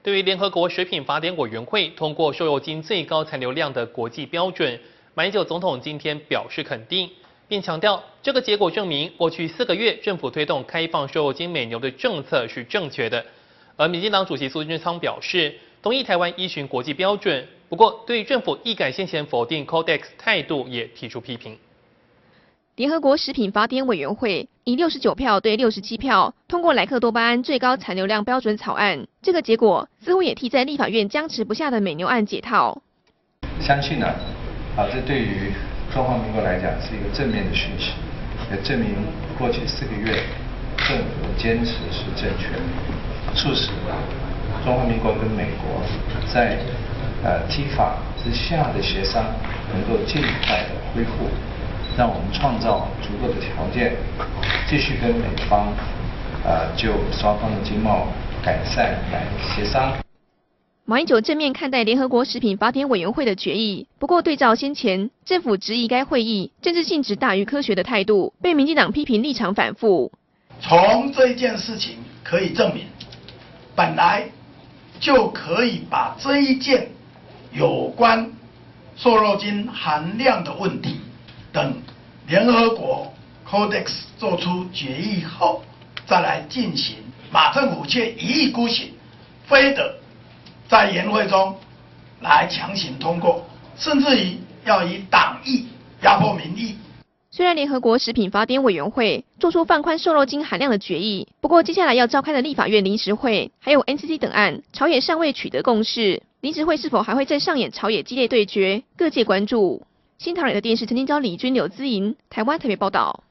对于联合国食品法典委员会通过瘦肉精最高残留量的国际标准，马英九总统今天表示肯定，并强调这个结果证明过去4个月政府推动开放瘦肉精美牛的政策是正确的。而民进党主席苏贞昌表示，同意台湾依循国际标准，不过对政府一改先前否定 Codex 态度也提出批评。 联合国食品法典委员会以69票对67票通过莱克多巴胺最高残留量标准草案，这个结果似乎也替在立法院僵持不下的美牛案解套。 相信呢，这对于中华民国来讲是一个正面的讯息，也证明过去4个月政府的坚持是正确的，促使中华民国跟美国在TIFA之下的协商能够尽快的恢复，让我们创造足够的条件，继续跟美方就双方的经贸改善来协商。 马英九正面看待联合国食品法典委员会的决议，不过对照先前政府质疑该会议政治性质大于科学的态度，被民进党批评立场反复。 从这件事情可以证明，本来就可以把这一件有关瘦肉精含量的问题等联合国 Codex 做出决议后，再来进行。马政府却一意孤行，非得在研会中来强行通过，甚至于要以党意压迫民意。 虽然联合国食品法典委员会做出放宽瘦肉精含量的决议，不过接下来要召开的立法院临时会，还有 NCC 等案，朝野尚未取得共识。临时会是否还会再上演朝野激烈对决，各界关注。新唐人的电视曾经教李军、柳姿莹，台湾特别报道。